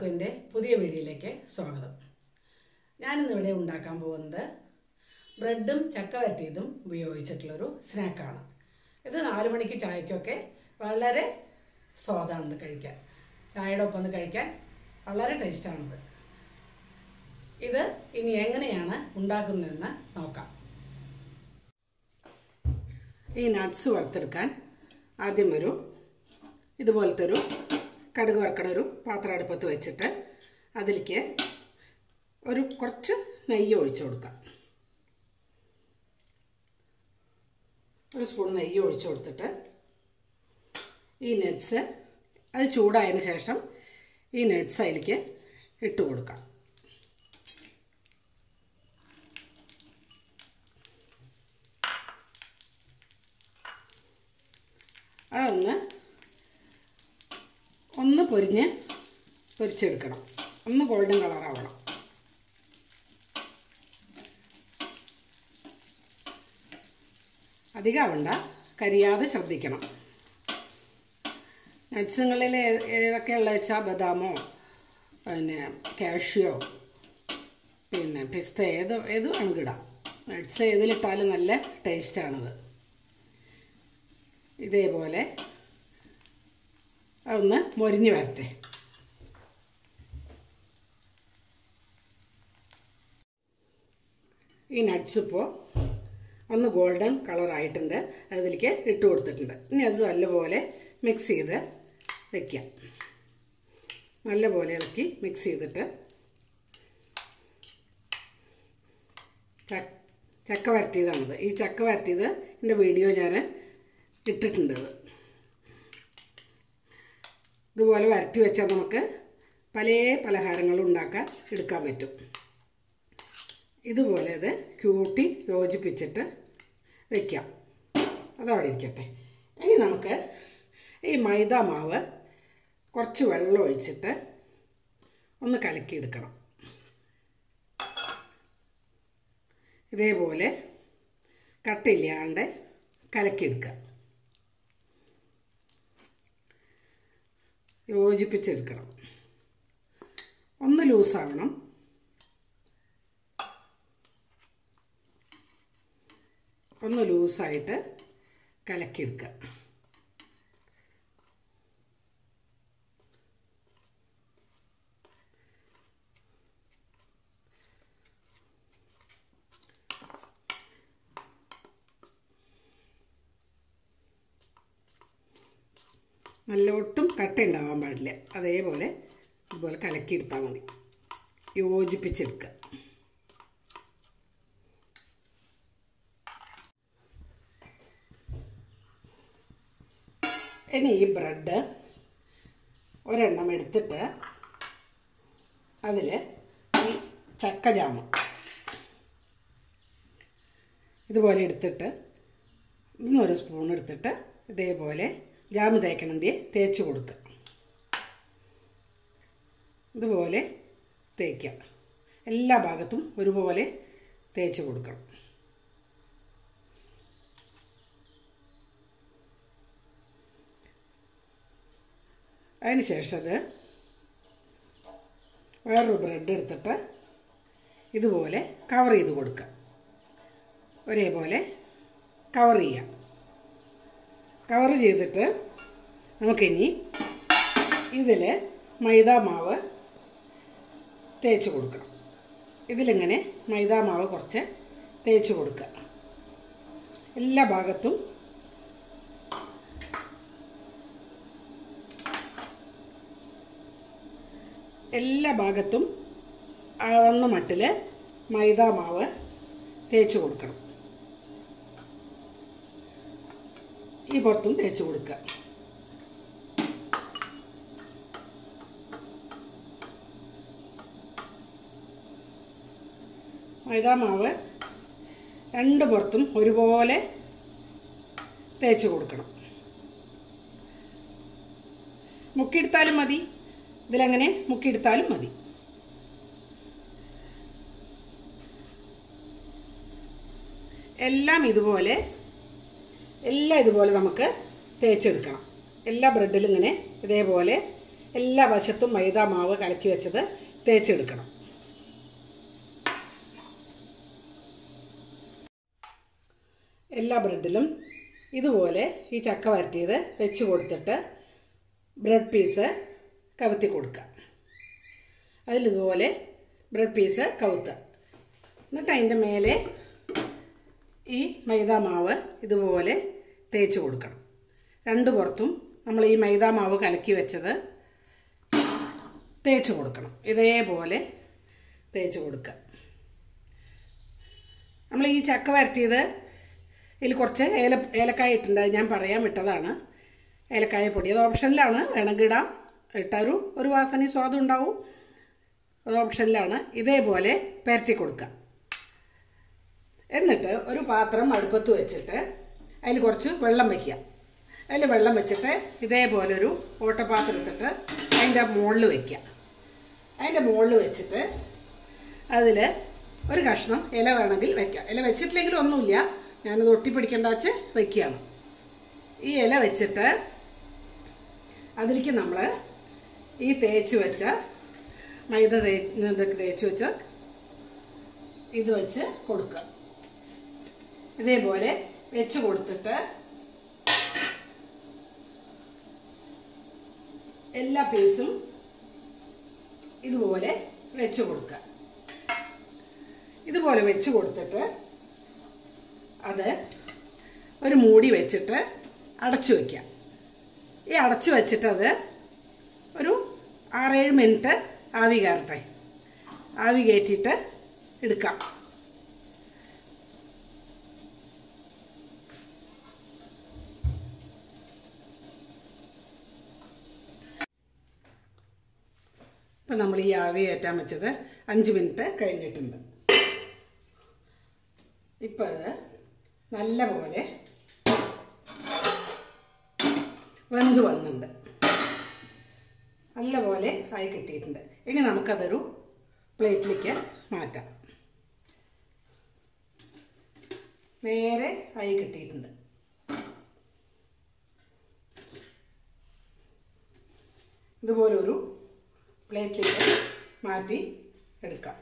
എല്ലാവർക്കും എൻ്റെ പുതിയ വീഡിയോയിലേക്ക് സ്വാഗതം. ഞാനിന്നിവിടെ ഉണ്ടാക്കാൻ പോകുന്നത് ബ്രെഡും ചക്ക വരട്ടിയതും ഉപയോഗിച്ചിട്ടുള്ളൊരു സ്നാക്കാണ്. ഇത് 4 മണിക്ക് ചായക്കൊക്കെ വളരെ സ്വാദാണിത് കഴിക്കാൻ. ചായയുടെ ഒപ്പം കഴിക്കാൻ വളരെ ടേസ്റ്റാണിത്. ഇത് ഇനി എങ്ങനെയാണ് ഉണ്ടാക്കുന്നതെന്ന് നോക്കാം. ഈ നട്ട്സ് വറുത്തെടുക്കാൻ ആദ്യം ഇതുപോലത്തെ ഒരു കടുക് വറക്കണ ഒരു പാത്രം അടുപ്പത്ത് വെച്ചിട്ട് അതിലേക്ക് കുറച്ച് നെയ്യ് ഒഴിച്ചു കൊടുക്കാം. ഒരു സ്പൂൺ നെയ്യ് ഒഴിച്ചു കൊടുത്തിട്ട് ഈ നട്ട്സ് അത് ചൂടായതിന് ശേഷം ഈ നട്ട്സ് അതിലേക്ക് ഇട്ട് കൊടുക്കാം. അതൊന്ന് പൊരിച്ചെടുക്കണം. ഒന്ന് ഗോൾഡൻ കളറാവണം. അധികമാവണ്ട, കരിയാതെ ശ്രദ്ധിക്കണം. നട്ട്സുകളിൽ ഏതൊക്കെയുള്ള വെച്ചാൽ ബദാമോ പിന്നെ കാഷ്യോ പിന്നെ പിസ്ത ഏത് വേണമെങ്കിൽ ഇടാം. നട്ട്സ് ഏതിലിട്ടാലും നല്ല ടേസ്റ്റാണത്. ഇതേപോലെ അതൊന്ന് മൊരിഞ്ഞ് വരട്ടെ. ഈ നട്ട്സ് ഇപ്പോൾ ഒന്ന് ഗോൾഡൻ കളറായിട്ടുണ്ട്. അതിലേക്ക് ഇട്ട് കൊടുത്തിട്ടുണ്ട്. ഇനി അത് നല്ലപോലെ മിക്സ് ചെയ്ത് വയ്ക്കാം. നല്ലപോലെ ഇളക്കി മിക്സ് ചെയ്തിട്ട് ചക്ക വരട്ടിയതാണിത്. ഈ ചക്ക വരട്ടിയത് എൻ്റെ വീഡിയോ ഞാൻ ഇട്ടിട്ടുണ്ട്. ഇതുപോലെ വരട്ടി വെച്ചാൽ നമുക്ക് പല പലഹാരങ്ങളും എടുക്കാൻ പറ്റും. ഇതുപോലെ അത് കൂട്ടി യോജിപ്പിച്ചിട്ട് വയ്ക്കാം. അതവിടെ ഇരിക്കട്ടെ. ഇനി നമുക്ക് ഈ മൈദ മാവ് കുറച്ച് വെള്ളം ഒഴിച്ചിട്ട് ഒന്ന് കലക്കിയെടുക്കണം. ഇതേപോലെ കട്ടില്ലാണ്ട് കലക്കിയെടുക്കുക. യോജിപ്പിച്ചെടുക്കണം. ഒന്ന് ലൂസാവണം. ഒന്ന് ലൂസായിട്ട് കലക്കിയെടുക്കുക. നല്ല ഒട്ടും കട്ട ഉണ്ടാവാൻ പാടില്ല. അതേപോലെ ഇതുപോലെ കലക്കിയെടുത്താൽ മതി. യോജിപ്പിച്ചെടുക്കുക. ഇനി ഈ ബ്രെഡ് ഒരെണ്ണം എടുത്തിട്ട് അതിൽ ഈ ചക്ക ജാമ് ഇതുപോലെ എടുത്തിട്ട് ഇന്നൊരു സ്പൂൺ എടുത്തിട്ട് ഇതേപോലെ ജാമ് തേക്കണമെങ്കിൽ തേച്ച് കൊടുക്കുക. ഇതുപോലെ തേക്കുക. എല്ലാ ഭാഗത്തും ഒരുപോലെ തേച്ച് കൊടുക്കണം. അതിന് ശേഷം അത് വേറൊരു ബ്രെഡ് എടുത്തിട്ട് ഇതുപോലെ കവർ ചെയ്ത് കൊടുക്കുക. ഒരേപോലെ കവർ ചെയ്യാം. കവർ ചെയ്തിട്ട് നമുക്കിനി ഇതിൽ മൈദാ മാവ് തേച്ച് കൊടുക്കണം. ഇതിലിങ്ങനെ മൈദാ മാവ് കുറച്ച് തേച്ച് കൊടുക്കുക. എല്ലാ ഭാഗത്തും ആവുന്ന മട്ടിൽ മൈദാ മാവ് തേച്ച് കൊടുക്കണം. ഈ പുറത്തും തേച്ച് കൊടുക്കുക. മൈദാ മാവ് രണ്ട് പുറത്തും ഒരുപോലെ തേച്ച് കൊടുക്കണം. മുക്കിയെടുത്താലും മതി. ഇതിലങ്ങനെ മുക്കിയെടുത്താലും മതി. എല്ലാം ഇതുപോലെ നമുക്ക് തേച്ചെടുക്കണം. എല്ലാ ബ്രെഡിലും ഇങ്ങനെ ഇതേപോലെ എല്ലാ വശത്തും മൈദ മാവ് കലക്കി വെച്ചത് തേച്ചെടുക്കണം. എല്ലാ ബ്രെഡിലും ഇതുപോലെ ഈ ചക്ക വരട്ടിയത് വെച്ച് കൊടുത്തിട്ട് ബ്രെഡ് പീസ് കവുത്തി കൊടുക്കുക. അതിലിതുപോലെ ബ്രെഡ് പീസ് കവുത്തുക. എന്നിട്ട് അതിൻ്റെ മേലെ ഈ മൈദ മാവ് ഇതുപോലെ തേച്ച് കൊടുക്കണം. രണ്ട് പുറത്തും നമ്മൾ ഈ മൈദ മാവ് കലക്കി വെച്ചത് തേച്ച് കൊടുക്കണം. ഇതേപോലെ തേച്ച് കൊടുക്കുക. നമ്മൾ ഈ ചക്ക വരട്ടിയത് ഇതിൽ കുറച്ച് ഏലക്കായ ഇട്ടുണ്ട്. അത് ഞാൻ പറയാൻ വിട്ടതാണ്. ഏലക്കായ പൊടി അത് ഓപ്ഷനിലാണ്, വേണമെങ്കിൽ ഇടാം. ഇട്ടാലും ഒരു വാസന സ്വാദം ഉണ്ടാവും. അത് ഓപ്ഷനിലാണ്. ഇതേപോലെ പരട്ടി കൊടുക്കുക. എന്നിട്ട് ഒരു പാത്രം അടുപ്പത്ത് വെച്ചിട്ട് അതിൽ കുറച്ച് വെള്ളം വയ്ക്കുക. അതിൽ വെള്ളം വെച്ചിട്ട് ഇതേപോലെ ഒരു ഓട്ടപാത്രം എടുത്തിട്ട് അതിൻ്റെ മുകളിൽ വയ്ക്കുക. അതിൻ്റെ മുകളിൽ വെച്ചിട്ട് അതിൽ ഒരു കഷ്ണം ഇല വേണമെങ്കിൽ വയ്ക്കാം. ഇല വെച്ചിട്ടില്ലെങ്കിലും ഒന്നുമില്ല, ഞാനത് ഒട്ടിപ്പിടിക്കേണ്ട വെച്ച് വയ്ക്കുകയാണ്. ഈ ഇല വെച്ചിട്ട് അതിലേക്ക് നമ്മൾ ഈ തേച്ച് വെച്ച മൈദ തേച്ച് വെച്ച ഇത് വെച്ച് കൊടുക്കുക. ഇതേപോലെ വെച്ച് കൊടുത്തിട്ട് എല്ലാ പീസും ഇതുപോലെ വെച്ച് കൊടുക്കുക. ഇതുപോലെ വെച്ച് കൊടുത്തിട്ട് അത് ഒരു മൂടി വെച്ചിട്ട് അടച്ചു വയ്ക്കുക. ഈ അടച്ചു വെച്ചിട്ട് അത് ഒരു 6-7 മിനിറ്റ് ആവി കയറട്ടെ. ആവി കയറ്റിയിട്ട് എടുക്കാം. ഇപ്പം നമ്മൾ ഈ ആവി കയറ്റാൻ വെച്ചത് 5 മിനിറ്റ് കഴിഞ്ഞിട്ടുണ്ട്. ഇപ്പം അത് നല്ലപോലെ വെന്ത് വന്നിട്ടുണ്ട്. നല്ലപോലെ ആയി കിട്ടിയിട്ടുണ്ട്. ഇനി നമുക്കതൊരു പ്ലേറ്റിലേക്ക് മാറ്റാം. നേരെ ആയി കിട്ടിയിട്ടുണ്ട്. ഇതുപോലൊരു പ്ലേറ്റിലേക്ക് മാറ്റി എടുക്കാം.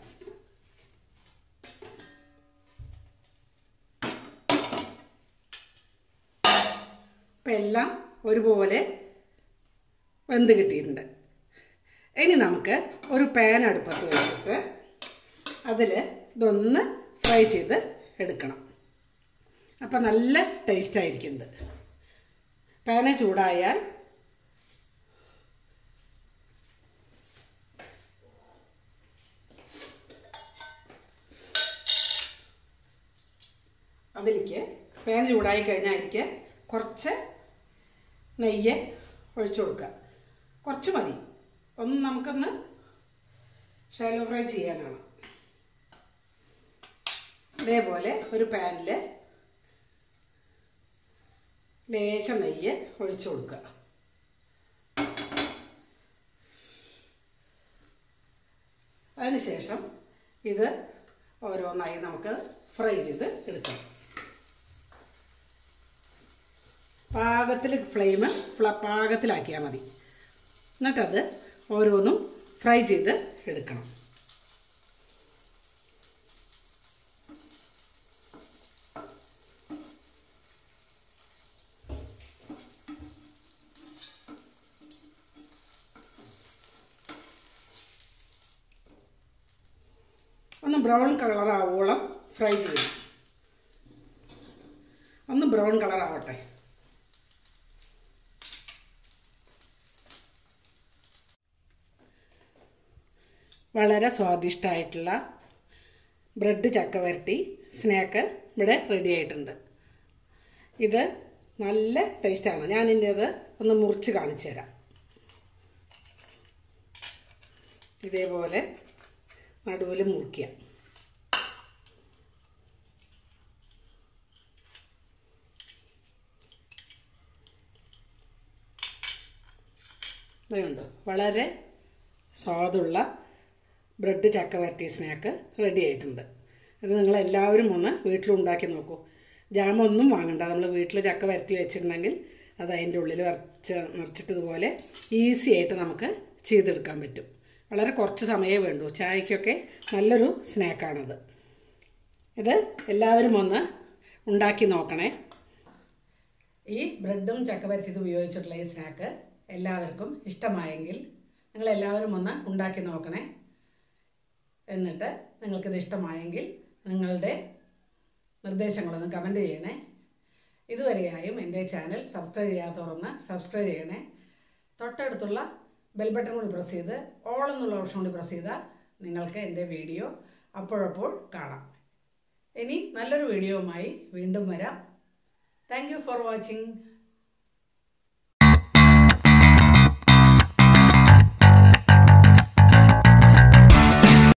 ഇപ്പം എല്ലാം ഒരുപോലെ വെന്ത് കിട്ടിയിട്ടുണ്ട്. ഇനി നമുക്ക് ഒരു പാൻ അടുപ്പത്ത് വെച്ചിട്ട് അതിൽ ഇതൊന്ന് ഫ്രൈ ചെയ്ത് എടുക്കണം. അപ്പം നല്ല ടേസ്റ്റായിരിക്കുന്നത്. പാന് ചൂടായാൽ അതിലേക്ക് പാൻ ചൂടായി കഴിഞ്ഞാൽ അതിലേക്ക് കുറച്ച് നെയ്യ് ഒഴിച്ചു കൊടുക്കുക. കുറച്ച് മതി. നമുക്കൊന്ന് ഷാലോ ഫ്രൈ ചെയ്യാനാണ്. ഇതേപോലെ ഒരു പാനിൽ ലേശം നെയ്യ് ഒഴിച്ചു കൊടുക്കുക. അതിനുശേഷം ഇത് ഓരോന്നായി നമുക്ക് ഫ്രൈ ചെയ്ത് എടുക്കാം. പാകത്തിൽ ഫ്ലെയിം പാകത്തിലാക്കിയാൽ മതി. എന്നിട്ടത് ഓരോന്നും ഫ്രൈ ചെയ്ത് എടുക്കണം. ഒന്ന് ബ്രൗൺ കളറാവോളം ഫ്രൈ ചെയ്യണം. ഒന്ന് ബ്രൗൺ കളറാവട്ടെ. വളരെ സ്വാദിഷ്ടമായിട്ടുള്ള ബ്രെഡ് ചക്ക വരട്ടി സ്നാക്ക് ഇവിടെ റെഡി ആയിട്ടുണ്ട്. ഇത് നല്ല ടേസ്റ്റാണ്. ഞാനിനി അത് ഒന്ന് മുറിച്ച് കാണിച്ചു തരാം. ഇതേപോലെ നടുവിൽ മുറിക്കുക. ഇതുണ്ട്, വളരെ സ്വാദുള്ള ബ്രെഡ് ചക്ക വരട്ടി സ്നാക്ക് റെഡി ആയിട്ടുണ്ട്. അത് നിങ്ങളെല്ലാവരും ഒന്ന് വീട്ടിലുണ്ടാക്കി നോക്കൂ. ജാമൊന്നും വാങ്ങണ്ട. നമ്മൾ വീട്ടിൽ ചക്ക വരട്ടി വെച്ചിട്ടുണ്ടെങ്കിൽ അത് അതിൻ്റെ ഉള്ളിൽ നിറച്ചിട്ടതുപോലെ ഈസി ആയിട്ട് നമുക്ക് ചെയ്തെടുക്കാൻ പറ്റും. വളരെ കുറച്ച് സമയമേ വേണ്ടൂ. ചായക്കൊക്കെ നല്ലൊരു സ്നാക്കാണത്. ഇത് എല്ലാവരും ഒന്ന് ഉണ്ടാക്കി നോക്കണേ. ഈ ബ്രെഡും ചക്ക വരച്ചത് ഉപയോഗിച്ചിട്ടുള്ള ഈ സ്നാക്ക് എല്ലാവർക്കും ഇഷ്ടമായെങ്കിൽ നിങ്ങളെല്ലാവരും ഒന്ന് ഉണ്ടാക്കി നോക്കണേ. എന്നിട്ട് നിങ്ങൾക്കിത് ഇഷ്ടമായെങ്കിൽ നിങ്ങളുടെ നിർദ്ദേശങ്ങളൊന്ന് കമൻറ്റ് ചെയ്യണേ. ഇതുവരെയായും എൻ്റെ ചാനൽ സബ്സ്ക്രൈബ് ചെയ്യാത്തവരൊന്ന് സബ്സ്ക്രൈബ് ചെയ്യണേ. തൊട്ടടുത്തുള്ള ബെൽ ബട്ടൺ കൂടി പ്രസ് ചെയ്ത് ഓൾ എന്നുള്ള ഓപ്ഷൻ കൂടി പ്രസ് ചെയ്താൽ നിങ്ങൾക്ക് എൻ്റെ വീഡിയോ അപ്പോഴപ്പോൾ കാണാം. ഇനി നല്ലൊരു വീഡിയോയുമായി വീണ്ടും വരാം. Thank you for watching.